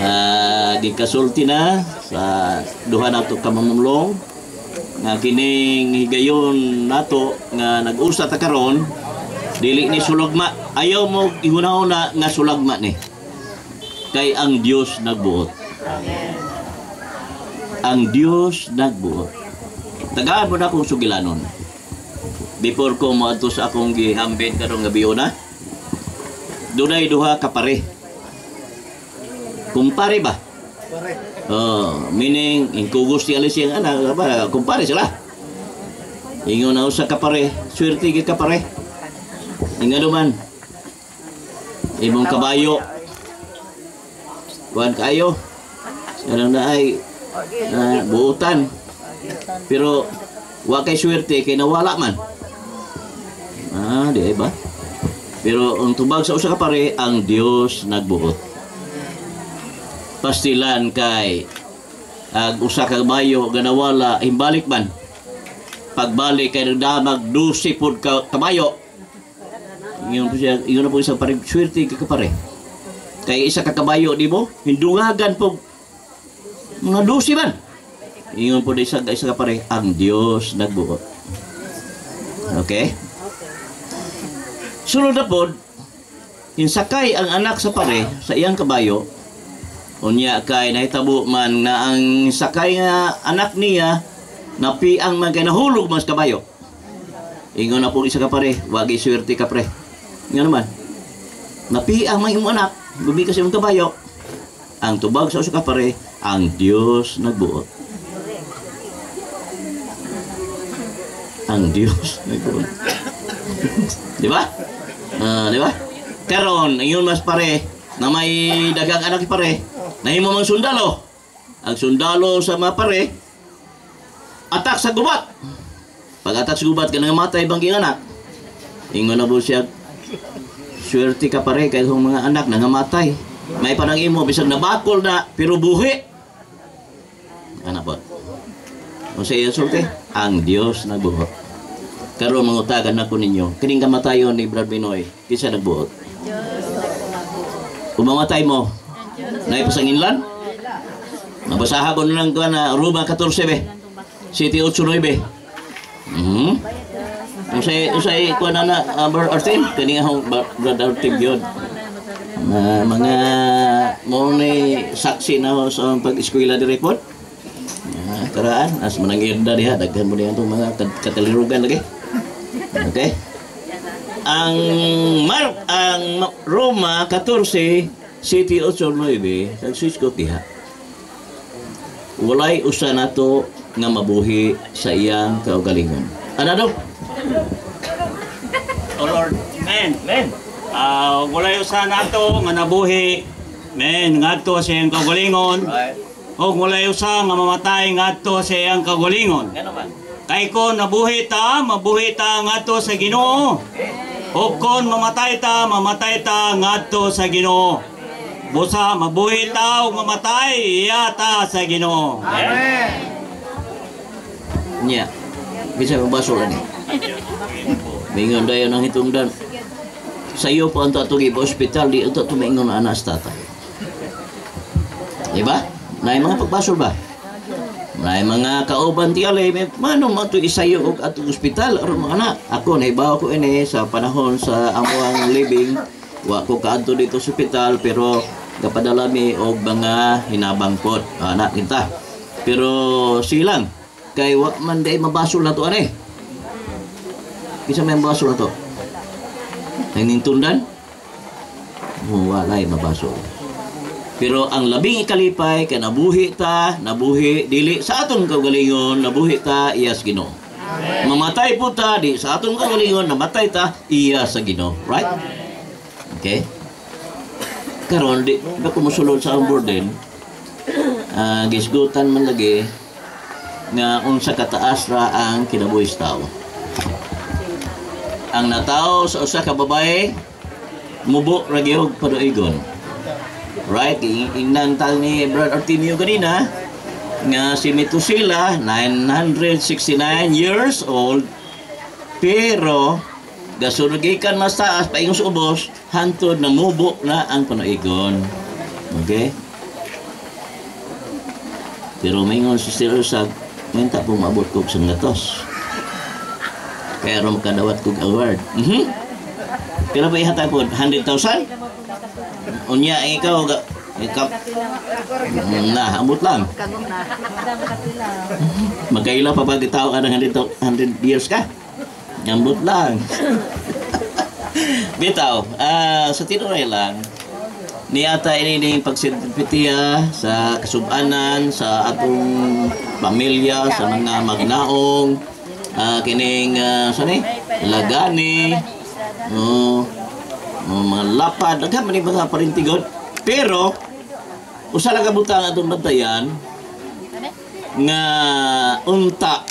Gikasulti na sa duha nato ka mamumlong nga kining higayon nato nga nag-usa ta karon dili ni sulagma. Ayaw mo ihuna-una nga sulagma ni. Kay ang Dios nagbuot. Ang Dios nagbuot. Tagaan mo na akong sugilanon. Before ko moadto sa akong gihambit karong gabi una. Dunay duha ka pare. Kumpare ba? Meaning ingkugos ti alis yang anak apa kumpare sila. Ingon na usa ka pare, swerte gid ka pare. Ingano man. Imong kabayo. Kuan kayo. Sarang na ay buutan. Pero wa kay swerte kay nawala man. Di ba? Pero ang tubag sa usa ka pare, ang Dios nagbuot. Pastilan kay usa ka kabayo ganawala himbalik man. Pagbalik kay nagdamag 12 pud ka kabayo. Ingon na po isang pare, swerte ka pare. Kay isa ka kabayo di mo hindungagan po mga 12 man. Ingon po isa ka pare, ang Dios nagbuot. Okay? Sunod na po, insakay ang anak sa pare sa iyang kabayo. Unya kay nahitabo man na ang sakay nga anak niya napiang man kay nahulog mas kabayo. Ingon na po isa ka pare, wagi swerte ka pre. Nga naman, napiang man yung anak, gumikas yung kabayo. Ang tubag sa usa ka pare, ang Dios nagbuot. Ang Dios nagbuot. Di ba? Di ba? Karon, ingon mas pare, na may dagang anak pare, nahimo mang sundalo. Ang sundalo sa mga pare, atak sa gubat. Pag atak sa gubat, kanang matay bang anak. Ingon na po siya, swerte ka pare, kaya kung mga anak nangamatay. May panang imo, bisag nabakol na, pero buhi. Anak po. Kung sa iyo swerte, ang Diyos nagbuot. Karon mangutagan ako ninyo, kining kamatayon ni Brad Binoy, kisa nagbuot. Kung mamatay mo, naipasanginlan? Nabasaha ko na lang ko na Roma 14 be. City 8-9. Usay ko na Brad Artin. Kani nga Brad Artin yun. Mga mo ni saksi na sa pag-eskwela di report. Karaan, as manangirda diha. Daghan mo niya itong mga katalirugan lagi. Okay? Ang Roma 14, City 8-9, nagsis ko diha. Walay usa nato nga mabuhi sa iyang kaugalingon. Ano daw? Oh Lord, men. Walay usa nato nga nabuhi, men, ngadto sa iyang kaugalingon. O walay usa nga mamatay ngadto sa iyang kaugalingon. Kay kon mabuhi ta ngadto sa Ginoo. O kon mamatay ta ngadto sa Ginoo. Busa mabuhi ta o mamatay yata sa Ginoo. Amen. Nya. Bisa mabaso ani. Mingon dayon ang hitungdan. Sayo po ang tatugi sa ospital di untuk tumingon ang anak sa tatay. Diba? Nay mga pagbasol ba? Nay mga kauban ti alay, mano man to isayo og atong ospital aron mga anak. Ako naibaw ko ini sa panahon sa among living, wa ko kaadto dito sa ospital pero kapadala mi og mga hinabangkot anak kita. Pero silang kay wa man day mabasol na to ani. Bisa may mabasol na to. Ay nintundan? Walay mabasol. Pero ang labing ikalipay kay nabuhi dili sa aton kaugalingon, nabuhi ta iya sa Ginoo. Mamatay po ta di sa aton kaugalingon, namatay ta iya sa Ginoo, right? Okay? Karon di ba ko mosulod sa onboard din? Gisgutan man lagi nga unsa kataas ra ang kinabuhi sa tao. Ang natawo sa usa ka babae mubo ra gyud paduigon. Right, inang tal ni Brad Artemio kanina nga si Metusela 969 years old pero gasunugikan mas taas paingon sa ubos hantod na mubo na ang panuigon. Okay? Pero maingon si Sir Usag, minta po maabot ko sa gatos. Kaya ron makadawat kong award. Pero pa ihatag po, 100,000? Unya, ikaw, abot lang. Magkaila pa pag itaw ka ng 100 years ka? Ambot lang. Bitaw, sa tinuray lang, niata ini pagsertipitiya sa kasubanan, sa atong pamilya, sa mga magnaong, kining, lagani, mga lapad, nagkaman yung mga parintigod. Pero, usa lang kabutang atong bantayan, nga unta,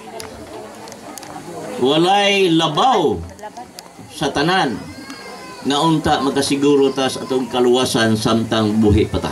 walay labaw sa tanan, nga unta makasiguro tas atong kaluwasan samtang buhi pa ta.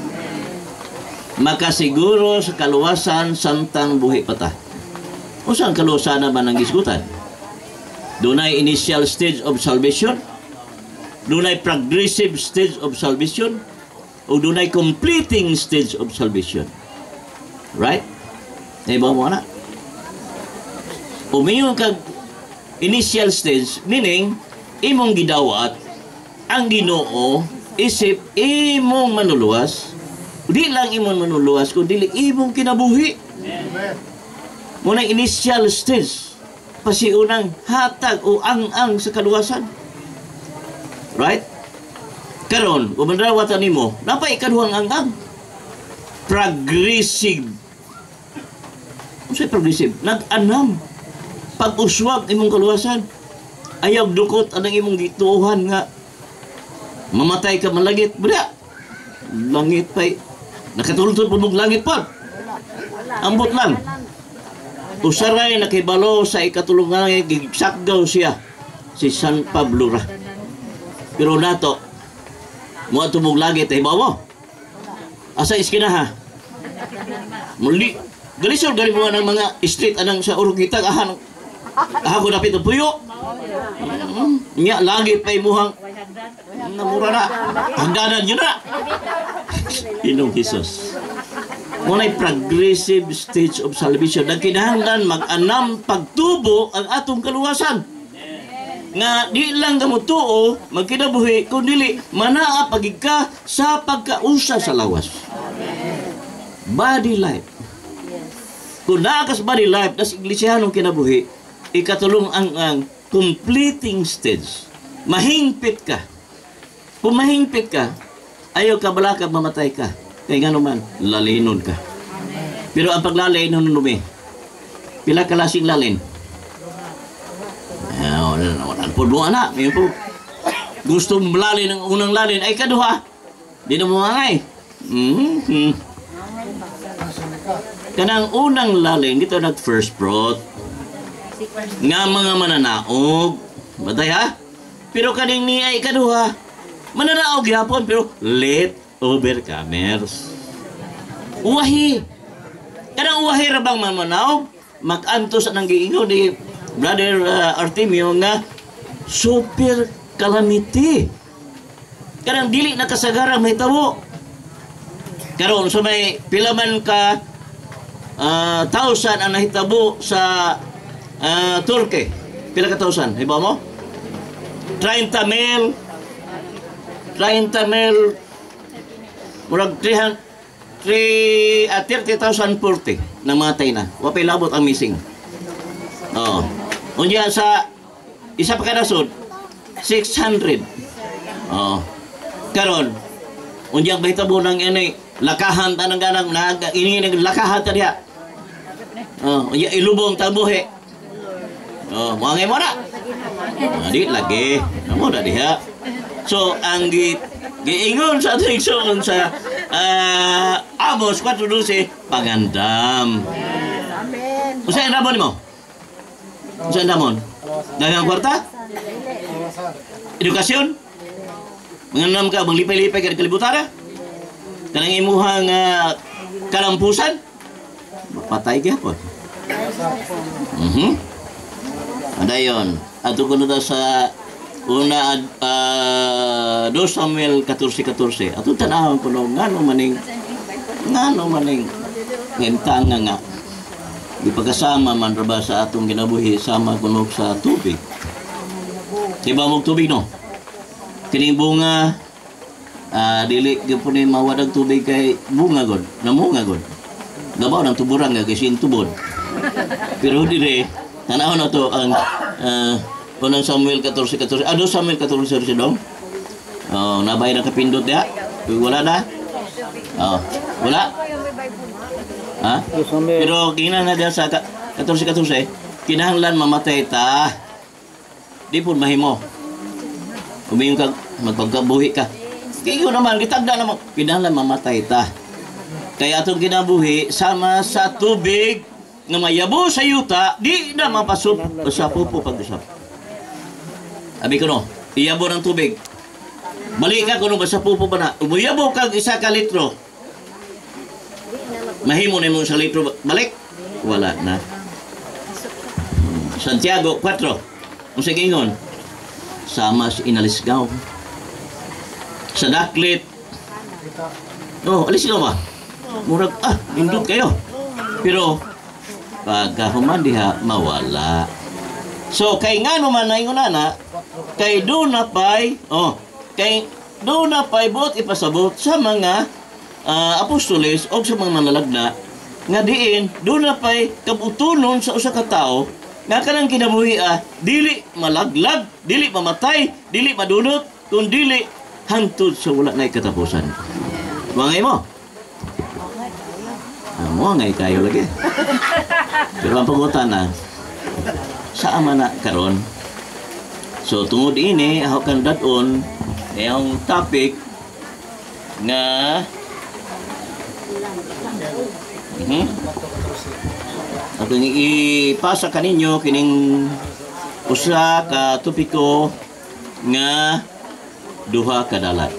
Makasiguro sa kaluwasan samtang buhi pa ta. Unsang kaluwasan naman ang gisgutan? Dunay initial stage of salvation, dunay progressive stage of salvation, o dunay completing stage of salvation. Right? Iba mo na. Umiyon kag initial stage, meaning imong gidawat ang Ginoo isip imong manuluwas, di lang imong manuluwas kundi imong kinabuhi. Muna initial stage, pasiunang hatag o ang sa kaluwasan. Right? Karon, umanrawatan nimo, napay ikaduhang ang progressive. Unsay progressive? Nag-anam. Pag-uswag imong kaluwasan. Ayaw dukot anang imong gituohan nga mamatay ka malagit. Bada, langit pa'y nakatultod po mong langit pa. Ambot lang. Usaray nakibalo sa ikatulungan gigsakgaw siya si San Pablo ra. Pero nato mo ato mong langit ay bawo. Asa iskina ha? Muli galisod gali mo ng mga street anang sa urugitag ahan. Ako dapit ang puyo. Nya lagi pa imuhang namura na. Hangganan yun na. Inong Jesus. Muna'y progressive stage of salvation. Nagkinahanglan mag-anam pagtubo ang atong kaluwasan. Nga di lang gamutuo magkinabuhi kundi manaa pagig ka sa pagkausa sa lawas. Body life. Kung naakas body life nas iglesiyanong kinabuhi, ikatulong ang completing stage. Mahingpit ka. Kung mahingpit ka, ayaw ka balakab mamatay ka. Kaya nga naman, lalinon ka. Pero ang paglalay nun numi, pila kalasing lalin. Wala po doon na. Gusto malalin ng unang lalin, ay kaduha. Di na mo mangay. Kanang unang lalin, dito nag-first fruit. Nga mga mananaog. Batay ha? Pero kaning ni ay kaduha. Mananaog yapon, pero late overcomers. Uwahi. Kanang uwahi rabang mananaog. Mag-antos ang giingon ni Brother Artemio nga super calamity. Kanang dili nakasagara may tawo. Karon so may pilaman ka 1,000 ang nahitabo sa Turkey. Pila ka 1,000? Iba mo? 30 mil murag 30,040 namatay na. Wapay labot ang missing. Oo. Unya sa isa pa kadasod 600. Oo. Karon unya bahitabo nang ini lakahan tanang ganang ini lakahan ta diha. Oh, unya ilubong tabuhi. Oh, moangay mo na. Di lagi. Namo na diha. So ang giingon sa ating suon sa Amos 4:12 pangandam. Amen. Usa ang damon mo? Usa ang damon? Dagang kwarta? Edukasyon? Mangandam ka, maglipay-lipay ka kalibutan? Kanang imuhang kalampusan? Patay ka po. Adayon. Ato ko na sa una 2 Samuel 14:14. Ato tanahon ko no ngano maning ngentang nga di pagkasama man ra ba sa atong ginabuhi sama kunog sa tubig. Diba mo tubig no? Kining bunga dili gyud po ni mawadag tubig kay bunga god, namunga god. Gabaw ng tuburan nga kasi tubod. Pero dire tanaw na to ang unang Samuel 14:14. Ano Samuel 14:14 dong? Oh, nabay na kapindot dia. Wala na? Oh, wala? Ha? Pero kina na dia sa 14:14, kinahanglan mamatay ta. Di pud mahimo. Umiyon ka, magpagkabuhi ka. Kiyo naman, kitagda naman. Kinahanglan mamatay ta. Kaya atong kinabuhi, sama sa tubig nga mayabo sa yuta, di na mapasup sa pupo pag-usap. Abi ko no, iyabo ng tubig. Balik ka kung sa pupo ba na. Umuyabo ka 1 ka litro. Mahimo na mo sa litro. Balik. Wala na. Santiago 4. Kung sa gingon, sama si inalisgaw. Sa daklit. Oh, alis sila ba? Murag, indot kayo. Pero, pagkahuman diha, mawala. So, kay nga naman na ingon na, kay doon na pa'y, kay doon na pa'y buot ipasabot sa mga apostoles o sa mga manlalagna, nga diin, doon na pa'y kabutunon sa usa ka tao, nga kanang kinabuhi dili malaglag, dili mamatay, dili madunot, kung dili hantod sa wala na katapusan. Wangay mo? Mo ngay kayo lagi. Pero ang pangutan na, sa ama na karon. So tungod ini, ako kan daton, yung topic nga ako ipasa kaninyo kining usa ka topiko nga duha ka dalan.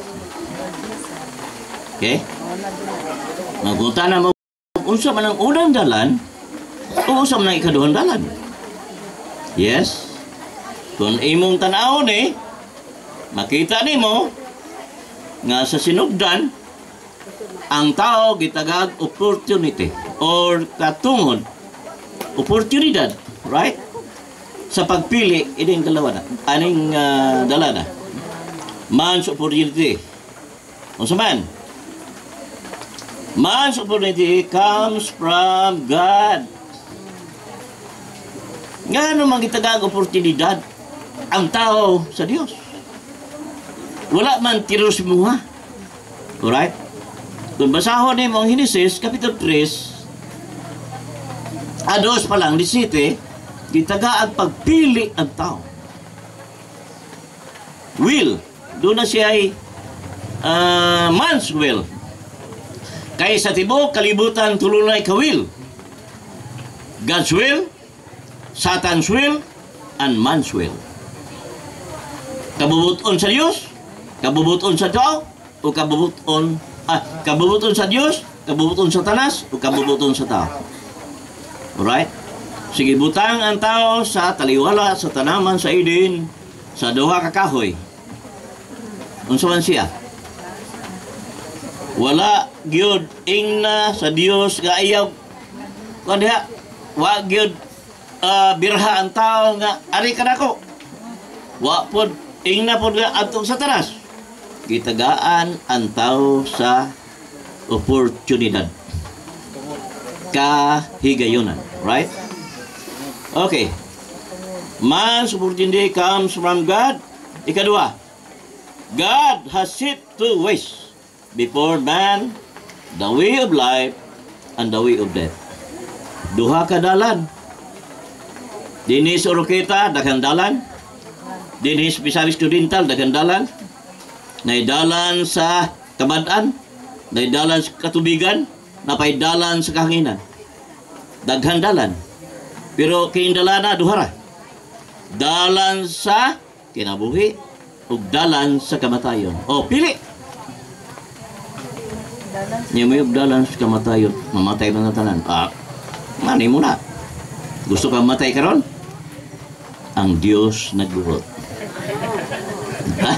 Okay? Nagunta na mo unsa man ang unang dalan o unsa man ang ikaduhang dalan. Yes? Kung imong tanaw ni, makita nimo nga sa sinugdan ang tao gitagag opportunity or katungod oportunidad, right? Sa pagpili ining dalawa na aning dala na man's opportunity. Unsa man? Man's opportunity comes from God. Nga naman gitagag oportunidad ang tao sa Dios. Wala man tiros mo ha. Alright? Kung basahon ni mong Genesis, Kapitulo 3, ados pa lang, 17, gitagaag pagpili ang tao. Will. Doon na siya ay man's will. Kaya sa tibok, kalibutan tulunay ka will. God's will, Satan's will, and man's will. Kabubuton sa Diyos, kabubuton sa tao, o kabubuton sa Diyos, kabubuton sa tanas, o kabubuton sa tao. Alright? Sige, butang ang tao sa taliwala, sa tanaman, sa Eden, sa duha ka kahoy. Unsa man siya? Wala gyud ingna sa Dios nga ayaw kundi wa gyud birha ang tao nga ari ka nako. Wa pod ingna pod adtong Satanas. Gitagaan ang tao sa oportunidad. Kahigayunan, right? Okay. Man's opportunity comes from God. Ikadua, God has set two ways before man, the way of life and the way of death. Duha ka dalan. Dinis Oroqueta, daghang dalan. Dinis Pisaris Occidental, daghang dalan. Nay dalan sa kabad-an, nay dalan sa katubigan, napay dalan sa kahanginan. Daghang dalan. Pero kining dalana duha ra. Dalan sa kinabuhi ug dalan sa kamatayon. O pili. Niya may dalan sa kamatayon, mamatay man na tanan. Mani mo na. Gusto kang matay karon? Ang Diyos nagbuot. Ha?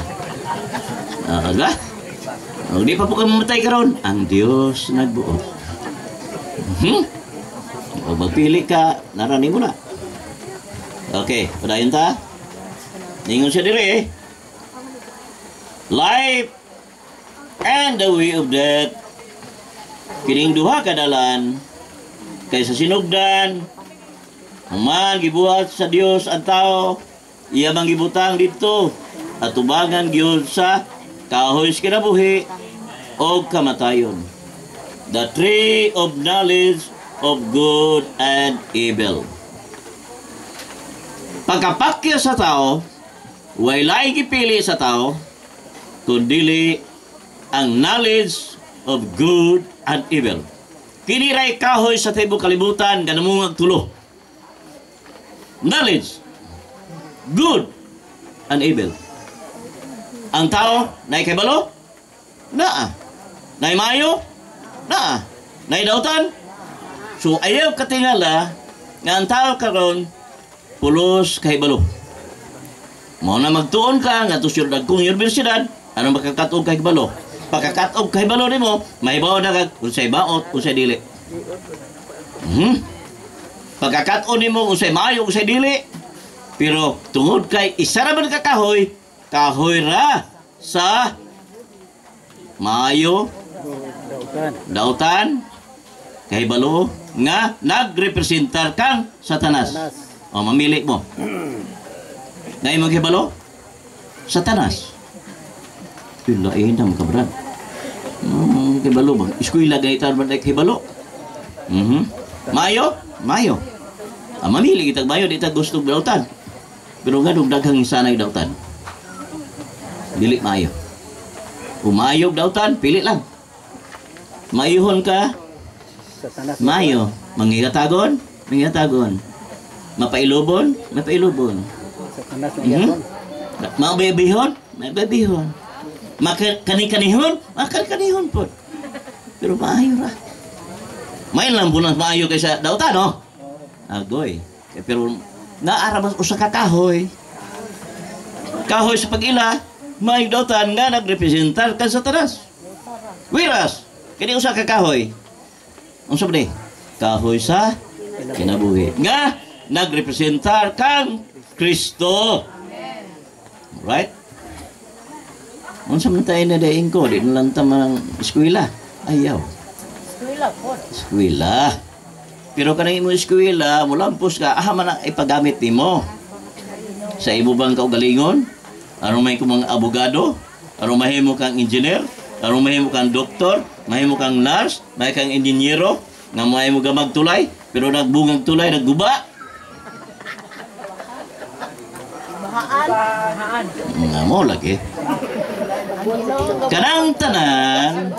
Di pa po ka mamatay karon? Ang Diyos nagbuot. O magpili ka, narani mo na. Okay, padayon ta. Ningon siya diri. Life and the way of death. Kining duha ka dalan kay sa sinugdan man gibuhat sa Dios ang tao, iya mang gibutang dito at tubangan gyud sa kahoy sa kinabuhi o kamatayon. The tree of knowledge of good and evil. Pagkapakya sa tao, walay gipili sa tao, kundi ang knowledge of good and evil. Kiniray kahoy sa tibok kalibutan, ganamungag tulo. Knowledge, good and evil. Ang tao, naay kaybalo? Naa. Naay mayo? Naa. Naay dautan? So ayaw katingala nga ang tao karon pulos kaybalo. Mao na magtuon ka nga tusyod kung universidad, ano makakatuog kay balo? Pagkakatuog kay balo nimo, mahibaw na kag unsay baot, unsay dili. Pagkakatuon nimo unsay maayo, unsay dili. Pero tungod kay isa ra man ka kahoy, kahoy ra sa maayo, dautan, kay balo nga nagrepresentar kang Satanas. O mamili mo. Na imong kibalo? Satanas. Ilain na makabrad. Kibalo ba? Eskwela gaitan ba kibalo? Mayo? Mayo. Mamili kita mayo, di ta gusto dautan. Pero nga daghang sanay dautan. Dili mayo. Umayog dautan, pili lang. Mayuhon ka? Mayo. Mangigatagon? Mangigatagon. Mapailubon? Mapailubon. Mabebihon? Mabebihon. Makani-kanihon? Makan-kanihon po. Pero maayo ra. Main lang bunas maayo kaysa dautan, no? Agoy. Pero naaramas usa ka kahoy. Kahoy sa pag-ila, may dautan nga nagrepresentar kan Satanas. Wiras, kini usa ka kahoy. Unsa ba ni? Kahoy sa kinabuhi. Nga nagrepresentar kang Kristo. Right? Unsa man tayo na daing ko, di na lang tamang eskwela. Ayaw. Eskwela po. Eskwela. Pero kanang imo eskwela, mulampos ka, man ang ipagamit nimo. Sa imo bang kaugalingon? Aron may kumang abogado? Aron mahimo kang engineer? Aron mahimo kang doktor? Mahimo kang nurse? Mahimo kang inhinyero? Nga mahimo ka magtulay? Pero nagbungag tulay, nagguba? Mahaan. Nga mo lagi. Kanang tanan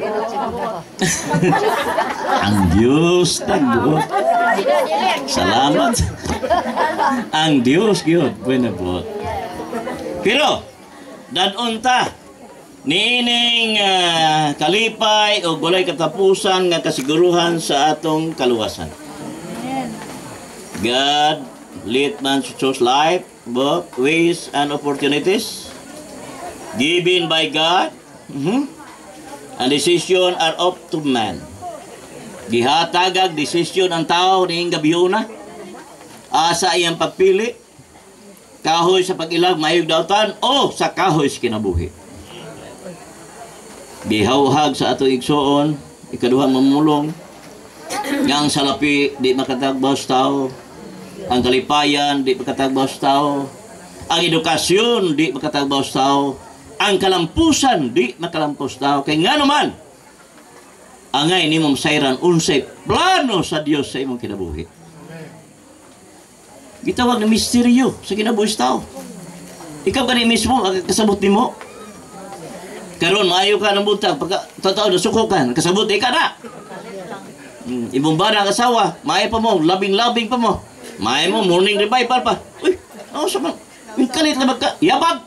ang Diyos tagot. Salamat. Ang Diyos gyud pinabot. Pero dadon ta nining kalipay o walay katapusan nga kasiguruhan sa atong kaluwasan. God let man choose life, both ways and opportunities given by God. And decision are up to man. Gihatagag decision ang tao ning gabihuna. Asa iyang pagpili. Kahoy sa pag-ilag mayog dautan o sa kahoy sa kinabuhi. Gihawhag sa ato igsoon, ikaduhang mamulong. Yang salapi di makatagbaw sa tao. Ang kalipayan di makatagbaw sa tao. Ang edukasyon di makatagbaw sa tao. Ang kalampusan di makalampos tao. Kaya nga naman, angay ni mong sayran unsay plano sa Dios sa imong kinabuhi. Gitawag na misteryo sa kinabuhi sa tao. Ikaw gani mismo, kasabot ni mo. Karon maayo ka ng buntag, pagka totoo na sukukan, kasabot ka na. Ibong ba na kasawa, maayo pa mo, labing-labing pa mo. Maayo mo, morning revival pa. Uy, ano sa mga, yung kalit na magka, yabag.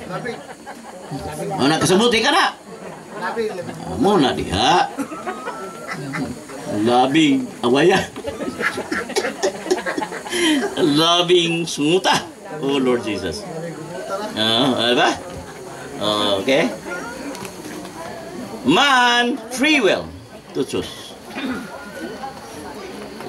Oh, nakasabuti ka na. Mo na diha. Labing awaya. Labing sunguta. Oh Lord Jesus. Ano? Okay. Man, free will to choose.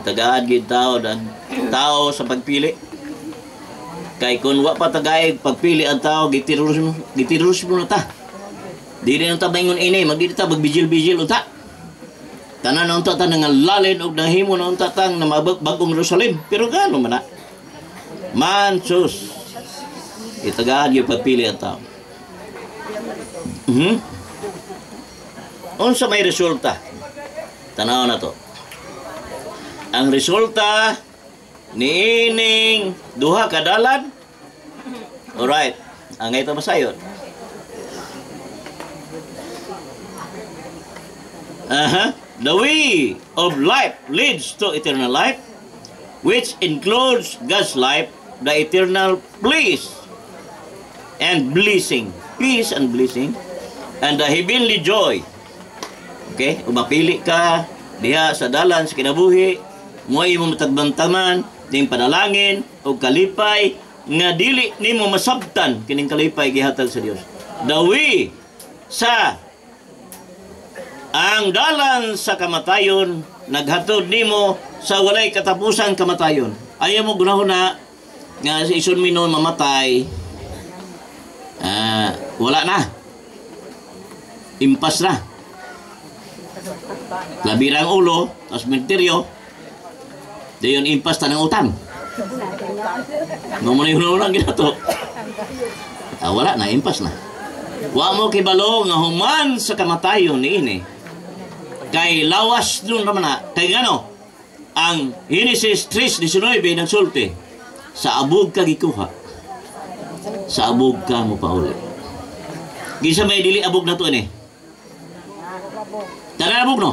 Tagaad gid tao dan tao sa pagpili. Kay kung wa pa tagay pagpili ang tao gitirurismo na ta. Dili na ta maingon ini, magdi ta magbigil-bigil unta. Tanan na unta ta nga lalin og nahimo na unta tang na bagong Jerusalem. Pero gano man na? Mansus. Itagaad gyud pagpili ang tao. Unsa may resulta? Tanaw na to. Ang resulta niining duha ka dalan. Alright. Ang ito masayon. The way of life leads to eternal life, which includes God's life, the eternal bliss and blessing, peace and blessing, and the heavenly joy. Okay? Umapili ka diha sa dalan sa kinabuhi, mo imo matagbantaman ning panalangin o kalipay nga dili nimo masabtan kining kalipay gihatag sa Dios. Dawi sa ang dalan sa kamatayon naghatod nimo sa walay katapusan kamatayon. Ayaw mo gunahon na nga sa isun minon mamatay. Wala na. Impas na. Labirang ulo, tas menteryo. Dayon impas tanang utang. Ngumuni lang ginato. Wala na, impas na. Wa mo kibalo nga human sa kamatayon niini. Kay lawas dun naman na. Kay gano, ang Genesis 3:19 nagsulti, sa abog ka gikuha. Sa abog ka mo pauli. Gisa may dili abog na to ini. Tanan abog no?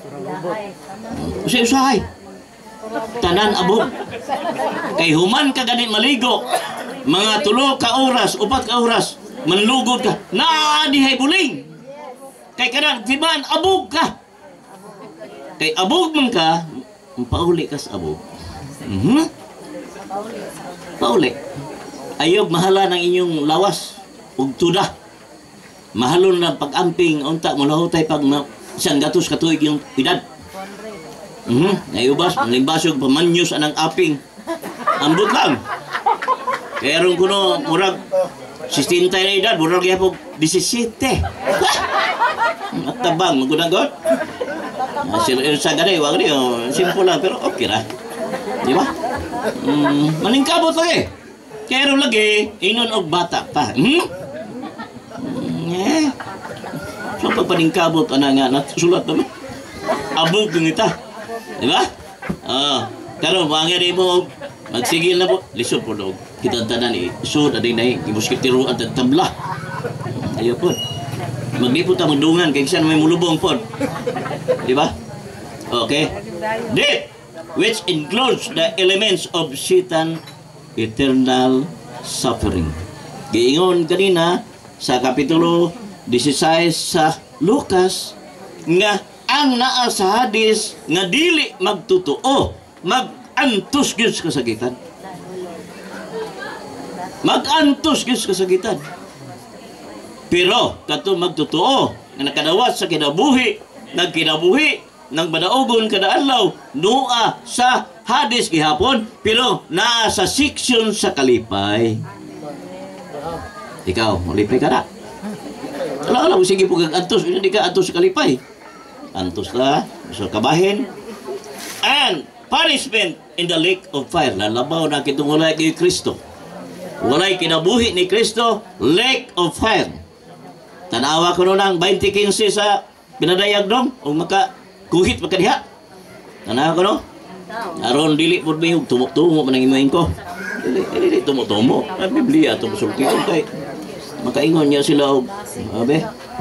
Usahay. Tanan abog. Kay human ka ganit maligo. Mga 3 ka oras, 4 ka oras, manlugod ka. Dihay buling. Kay kanan tiban abog ka. Kay abog man ka, pauli ka sa abog. Pauli. Ayog mahala ng inyong lawas ug tuda. Mahalon na pag-amping unta mo lahutay pag isang gatos ka tuig yung edad. Nayubas, malimbasog pamanyos anang aping. Ambot lang. Kaya ron kuno murag 60 na edad, murag yapog 17. At tabang magunagot. Sa ganay, wag rin, simple lang pero okay ra. Di ba? Maningkabot lagi. Kaya ron lagi, inon og bata pa. So pagpaningkabot ana nga nasulat naman. Abog ng ita. Di ba? Pero mangyarin mo magsigil na po. Lisod po daw. Kita tanan isod aday na ibuskitiro at tabla. Ayaw po. Maglipot ang magdungan kay saan may mulubong po. Di ba? Okay. Death, which includes the elements of Satan, eternal suffering. Giingon kanina sa kapitulo 16 sa Lucas nga ang naa sa hadis nga dili magtutuo, mag-antos gyud sa kasakitan. Mag-antos gyud sa kasakitan. Pero kato magtutuo nga nakadawat sa kinabuhi, nagkinabuhi, nang badaogon kada adlaw, nua sa hadis gihapon, pero naa sa section sa kalipay. Ikaw, malipay ka na. Ala, sige po kag-antos, hindi ka antos sa kalipay. Antos na, sa kabahin. And punishment in the lake of fire. Lalabaw na kitong walay kay Kristo. Walay kinabuhi ni Kristo, lake of fire. Tanawa ko nung 20:15 sa pinadayag dong, o makakuhit makadiha. Tanawa ko no? Aron dili po may tumok-tumok manang imahin ko. Dili tumok-tumok. Ang Biblia ito masulti ko kay makaingon niya sila og abe.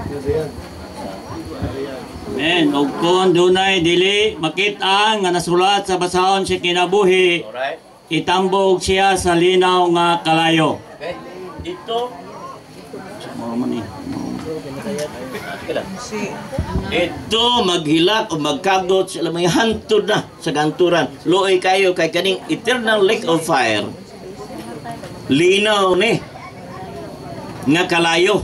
Men, og kung dunay dili makita nga nasulat sa basahon si kinabuhi, itambog siya sa linaw nga kalayo. Okay. Ito ito maghilak o magkagot sila may hantod na sa ganturan. Luoy kayo kay kaning eternal lake of fire. Linaw ni nga kalayo.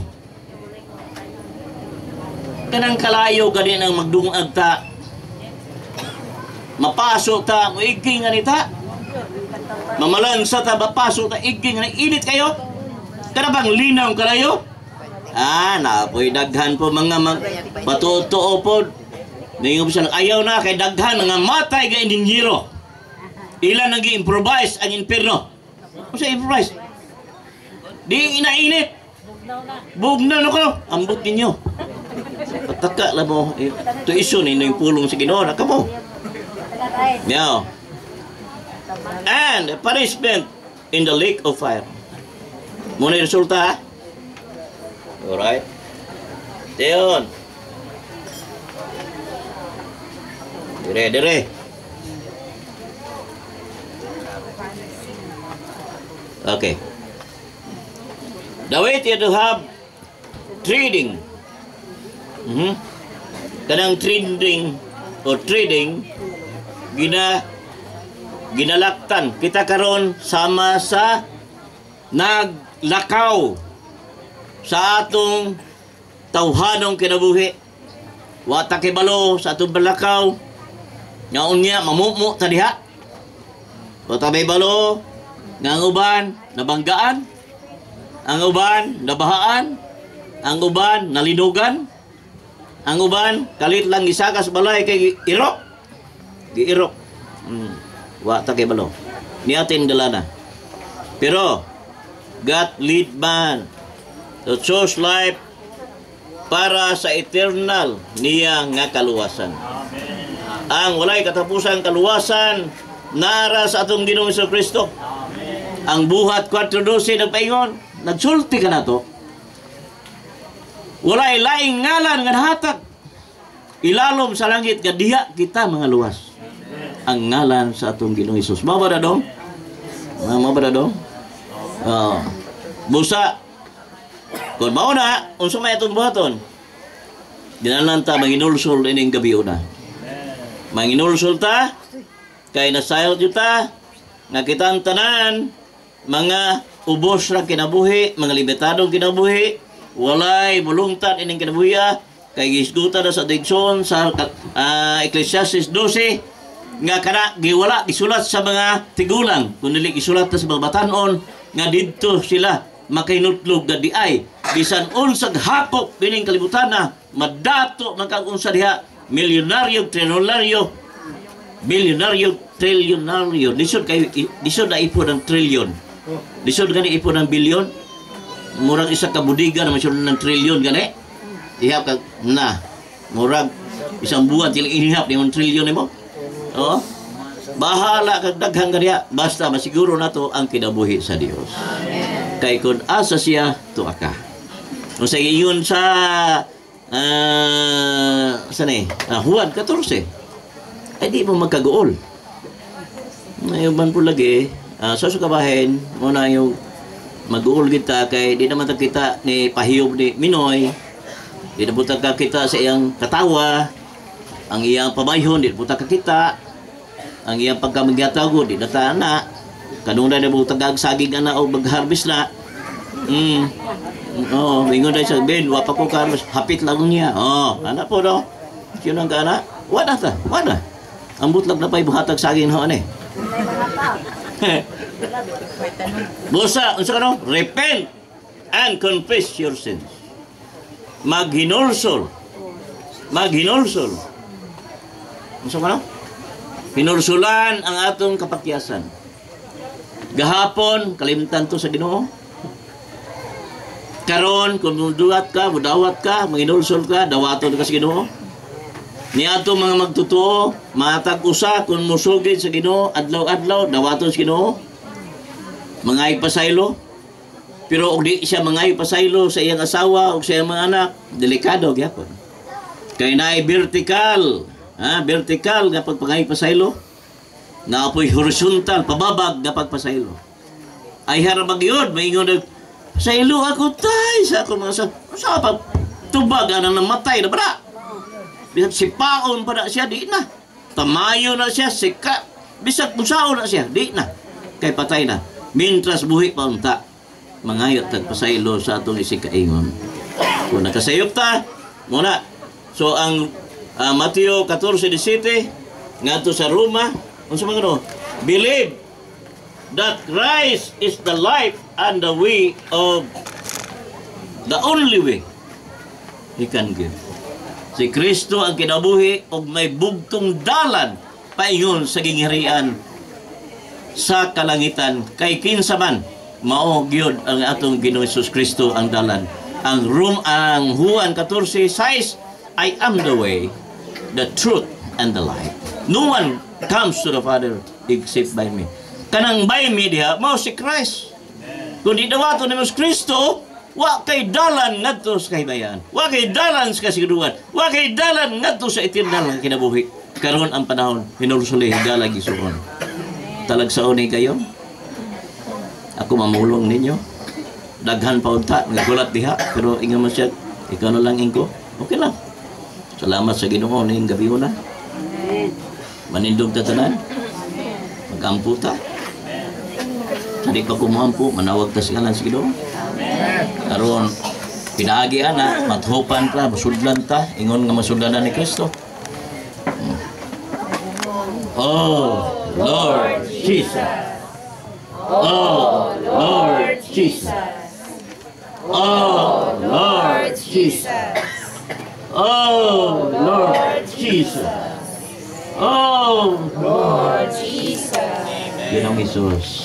Kanang kalayo gani ang magdungag ta. Mapaso ta, maiging nga nita. Mamalansa ta, mapaso ta, iging nga init kayo. Kada bang linaw kalayo? Napoy daghan po mga patutuo po. Ngayon siya ayaw na kay daghan nga matay ka inhinyero. Ilan nag-improvise ang impierno? Ano sa improvise? Di inainit. Bugnaw na ko. Ambot ninyo. Pataka lang mo. Ito iso na yung pulong sa Ginoo. Naka mo. Now. And punishment in the lake of fire. Muna yung resulta ha? Alright. Diyon. Dire. Okay. The way to have trading. Kanang trading ginalaktan kita karon sama sa naglakaw sa atong tawhanong kinabuhi. Wata kibalo sa atong balakaw. Ngaon niya mamumu ta diha. Wata balo nga ang uban nabanggaan, ang uban nabahaan, ang uban nalinugan, ang uban kalit lang gisakas balay kay irok. Giirok. Wata kibalo. Niatin dalana. Pero God lead man to choose life para sa eternal niya nga kaluwasan. Ang walay katapusan kaluwasan nara sa atong Ginoong Kristo. Ang buhat 4:12 nagpaingon, nagsulti ka na to. Walay laing ngalan nga nahatag. Ilalom sa langit nga diha kita mga luwas. Ang ngalan sa atong Ginoong Hesus. Mabara dong? Mabara dong? Busa. Kung mao na, unsa may atong buhaton? Dinanan ta manginulsol ining gabi una. Manginulsol ta kay nasayod ta nga kitang tanan mga ubos ra kinabuhi, mga limitadong kinabuhi, walay bulungtan ining kinabuhiya kay gisgutan na sa digson sa Ecclesiastes 12 nga kana giwala gisulat sa mga tigulang kundi gisulat sa mga batan-on nga didto sila makahinutlog nga diay bisan unsag hakop bining kalibutan na madato magkagunsa diha milyonaryo trilyonaryo lisod na ipon ng trilyon lisod gani ipon ng bilyon murag isa ka budiga na masyod ng trilyon gani ihap ka na murag isang buwan tiling inihap ni ng trilyon mo. Bahala kag daghang kaniya basta masiguro nato ang kinabuhi sa Dios. Kay kun asa siya tuwa ka. Sa iyon sa Juan 14 ay di mo magkagool. Ngayon man po lagi sa sukabahin muna yung mag-uol kita kay di naman kita ni pahiyog ni Minoy, di na buta ka kita sa iyang katawa, ang iyang pamayhon di buta ka kita, ang iyang pagkamagyatago di nata na kanuna na buta kag saging ana o mag-harvest na. Mingon na siya, Ben, wapa ko ka, hapit lang niya. Anak po no? Yun ang kana? Wala ta, wala. Ang butlag na pa ibuhatag saging ho, ane. Busa, unsa ka no? Repent and confess your sins. Maghinulsol. Unsa ka no? Hinulsulan ang atong kapakyasan. Gahapon, kalimtan to sa Ginoo. Karon kung muduat ka, mudawat ka, manginulsol ka, dawaton ka sa Ginoo. Niadto mga magtutuo, matag usa kung musugid sa Ginoo, adlaw-adlaw, dawaton sa Ginoo. Mangay pasaylo. Pero og di siya mangay pasaylo sa iyang asawa o sa iyang mga anak, delikado gyapon. Kay naay vertical, vertical nga pagpangay pasaylo. Naapoy horizontal, pababag nga pagpasaylo. Ay harap gyud, maingon sa ilo ako tay sa ako mga sa pag tubag anang namatay na para bisag sipaon pa na siya di na tamayo na siya sika bisag musaon na siya di na kay patay na mintras buhi pa unta mangayot tagpasaylo sa atong isikaingon kung nakasayop ta muna so ang Mateo 14:17 ngadto sa Roma, unsa man kuno? Believe that Christ is the life and the way of the only way He can give. Si Kristo ang kinabuhi og may bugtong dalan paingon sa gingharian sa kalangitan kay kinsa man mao gyud ang atong Ginoong Hesus Kristo ang dalan. Ang Juan 14:6, I am the way, the truth and the life. No one comes to the Father except by me. Kanang by me diha mao si Christ. Kung di dawaton nimo si Kristo, wa kay dalan ngadto sa kahibayan. Wa kay dalan sa kasiguruan. Wa kay dalan ngadto sa eternal nga kinabuhi. Karon ang panahon hinulsuli higala gisuon. Talagsaon ni kayo. Ako mamulong ninyo. Daghan pa unta nagagulat diha pero ingon man siya, ikaw na lang ingko. Okay lang. Salamat sa Ginoo ning gabi na. Manindog ta tanan. Magampo ta. Hindi pa kumuampo, manawag ta sa ngalan sa Ginoo. Karon pinaagi ana, mathopan ta, masudlan ta, ingon nga masudlanan ni Kristo. Oh, Lord Jesus. Oh, Lord Jesus. Oh, Lord Jesus. Oh, Lord Jesus. Oh, Lord Jesus. Ginoong Hesus.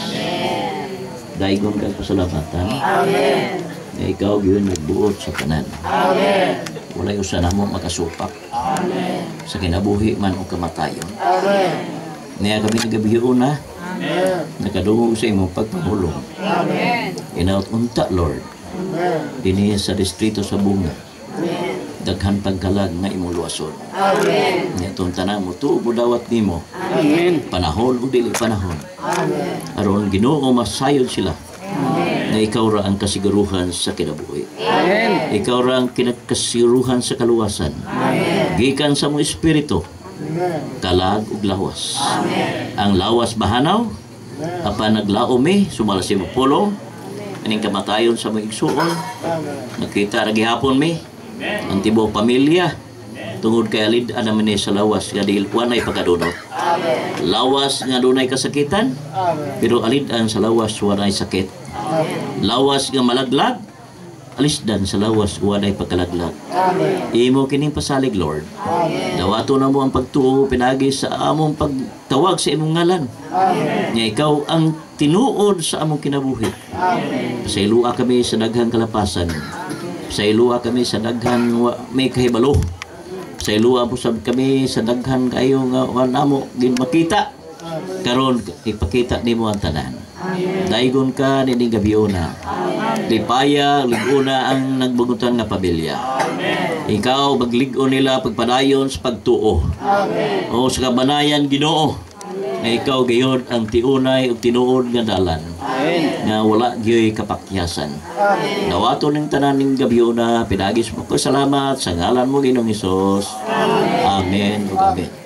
Daigon kang pasalamatan. Amen. Na ikaw yun nagbuot sa tanan. Amen. Walay usa namo makasupak. Amen. Sa kinabuhi man o kamatayon. Amen. Niya kami nagabihion na. Amen. Nakadungog sa imong pagpamulong. Amen. Inaot unta, Lord. Amen. Dinhi sa distrito sa Bunga. Amen. Daghan pagkalag nga imong luwason. Amen. Nitong tanan mo tubo dawat nimo. Amen. Panahon o dili panahon. Amen. Aron Ginoo masayod sila. Amen. Na ikaw ra ang kasiguruhan sa kinabuhi. Amen. Ikaw ra ang kinakasiguruhan sa kaluwasan. Amen. Gikan sa mong espiritu. Amen. Kalag ug lawas. Amen. Ang lawas bahanaw. Apan naglaomi sumala si pulong. Aning kamatayon sa mong igsuon. Nakita ra gihapon mi. Ang tibuok pamilya tungod kay alid naman ni sa lawas nga dili wanay pagkadunot. Amen. Lawas nga dunay kasakitan. Amen. Pero alidan sa lawas wanay sakit. Amen. Lawas nga malaglag alisdan sa lawas wanay pagkalaglag. Amen. Imo kining pasalig, Lord. Amen. Dawato na mo ang pagtuo pinagi sa among pagtawag sa imong ngalan. Amen. Nga ikaw ang tinuod sa among kinabuhi. Amen. Pasailua kami sa daghang kalapasan. Sa ilua kami sa daghan may kahibalo. Sa ilua po sab kami sa daghan kayo nga namo gin makita. Karon ipakita nimo ang tanan. Daigon ka ni gabiona. Lipaya liguna ang nagbugutan nga pamilya. Ikaw baglig-on nila pagpadayon sa pagtuo. O sa kabanayan Ginoo. Na ikaw gayud ang tiunay ug tinuod nga dalan. Nga wala gyoy kapakyasan. Dawato ning tanan ning gabiyo na pinagis mo ko salamat sa ngalan mo Ginoong Hesus. Amen ug amen.